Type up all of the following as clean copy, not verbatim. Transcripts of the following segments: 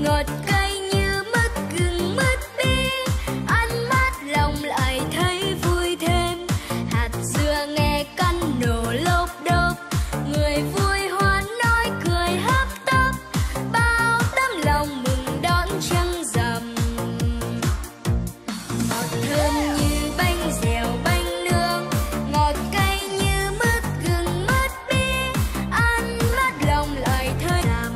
ngọt cay như mứt gừng mứt bi, ăn mát lòng lại thấy vui thêm. Hạt dưa nghe căn nổ lốp đốp, người vui hoan nói cười hấp tấp, bao tấm lòng mừng đón trăng rằm. Ngọt thơm như bánh dẻo bánh nướng, ngọt cay như mứt gừng mứt bi, ăn mát lòng lại thấy rằm.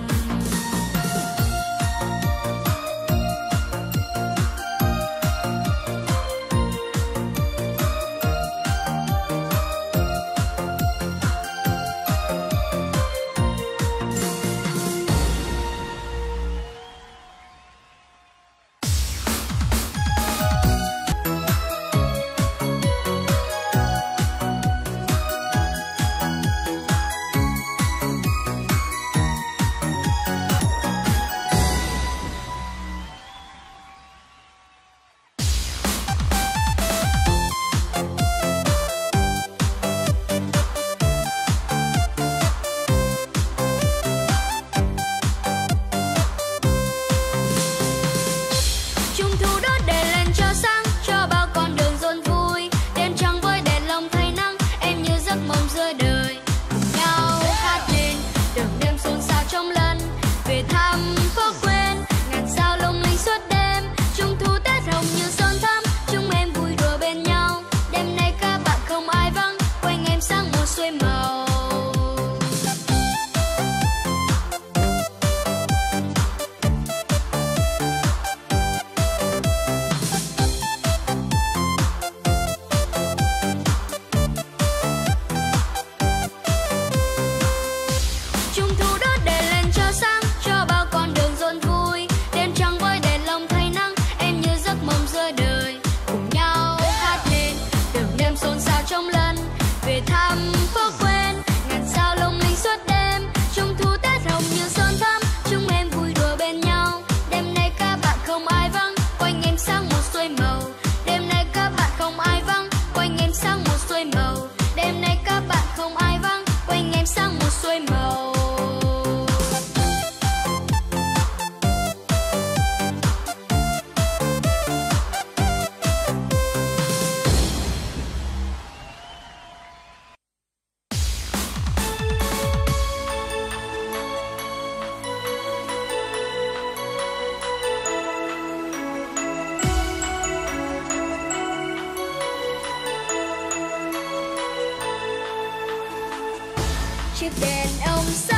Trung thu đốt đèn lên cho sáng, cho bao con đường rộn vui. Đêm trăng với đèn lồng thay nắng, em như giấc mộng giữa đời. Cùng nhau hát lên, từng đêm xôn xao trong lần về thăm phố quên. Ngàn sao lung linh suốt đêm, Trung thu Tết hồng như son thắm. Chúng em vui đùa bên nhau, đêm nay các bạn không ai vắng, quanh em sáng một xuôi màu. Trung thu đốt đèn lên cho sáng, cho bao con đường rộn vui. Đêm trăng với đèn lồng thay nắng, em như giấc mộng giữa đời. Cùng nhau hát lên, từng đêm xôn xao trong lần về thăm phố quên. Ngàn sao lung linh suốt đêm, Trung thu Tết hồng như son thắm. Chúng em vui đùa bên nhau, đêm nay các bạn không ai vắng, quanh em sáng một xuôi màu. Đêm nay các bạn không ai vắng, quanh em sáng một xuôi màu. Đêm nay các bạn không ai vắng, quanh em sáng một xuôi màu. Chiếc đèn ông sáng